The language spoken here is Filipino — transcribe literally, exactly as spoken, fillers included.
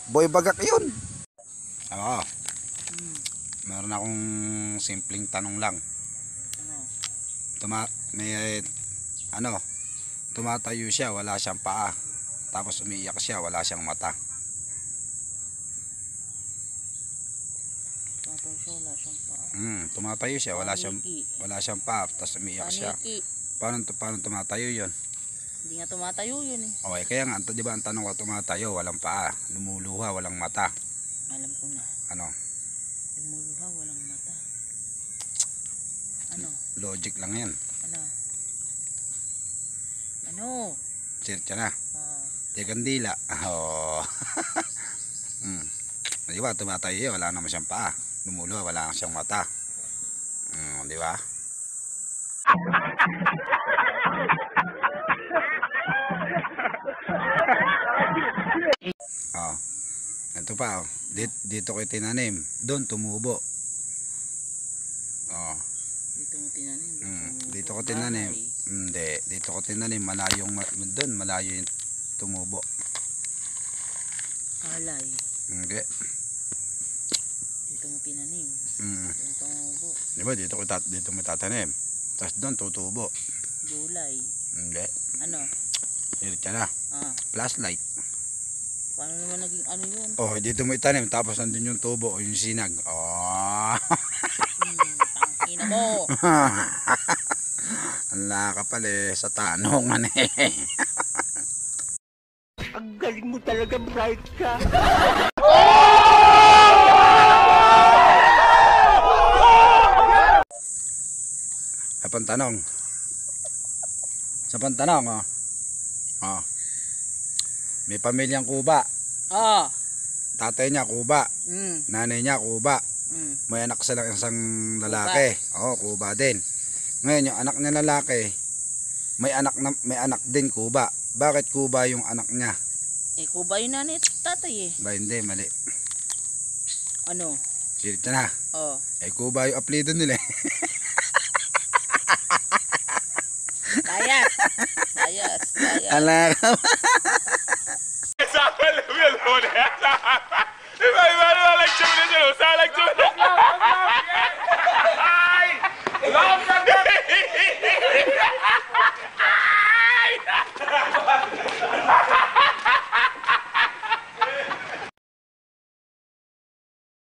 Boy Bagak yun. Oo. Hmm. Meron akong simpleng tanong lang. Ano? Tuma may ano, tumatayo siya, wala siyang paa. Tapos umiiyak siya, wala siyang mata. Tumatayo siya, wala siyang paa. Hmm, tumatayo siya, wala siyang wala siyang paa, tapos umiiyak siya. Paniki. Paano paano tumatayo 'yon? Hindi nga tumatayo yun eh. Okay, kaya nga, 'di ba ang tanong ko, tumatayo, walang paa, lumuluha, walang mata. Alam ko na. Ano? Lumuluha, walang mata. Ano? Logic lang 'yan. Ano? Ano? Sirtya na. Ah. Di kandila. Oh. Hmm. Di ba, tumatayo yun, wala naman siyang paa. Lumuluha, wala naman siyang mata. Hmm, di ba? Oh. Ito pa, oh. Dito, dito ko tinanim, doon tumubo. Oh. Dito mo tinanim. Hmm, dito ko tinanim. Hindi, dito ko tinanim, malayong doon, malayo yung tumubo. Alay. Hindi. Dito mo tinanim. Hmm. Doon tumubo. Di ba, dito ko tat dito mo tatanim. Tapos doon tutubo. Gulay. Hindi. Ano? Sirtya na. Ah. Flashlight. Paano naman naging ano yun? Oh, dito mo itanim, tapos nandun yung tubo o yung sinag. Oh. Hmm, tangina mo. Ala ka pala eh, sa tanongan eh. Ang galing mo talaga, bright ka. Sa pantanong. Sa pantanong, oh. Oh. May pamilyang Kuba. Ah. Tatay niya Kuba, Hmm. nanay niya Kuba. Hmm. May anak silang isang lalaki. Oo, Kuba din. Ngayon yung anak niya lalaki, may anak na, may anak din Kuba. Bakit Kuba yung anak niya? Eh, Kuba yung nanay at tatay eh. Ba hindi, mali. Ano? Sirita na. Oh. Eh Kuba yung apelido nila eh. Layas. Layas. Layas. Ala ka.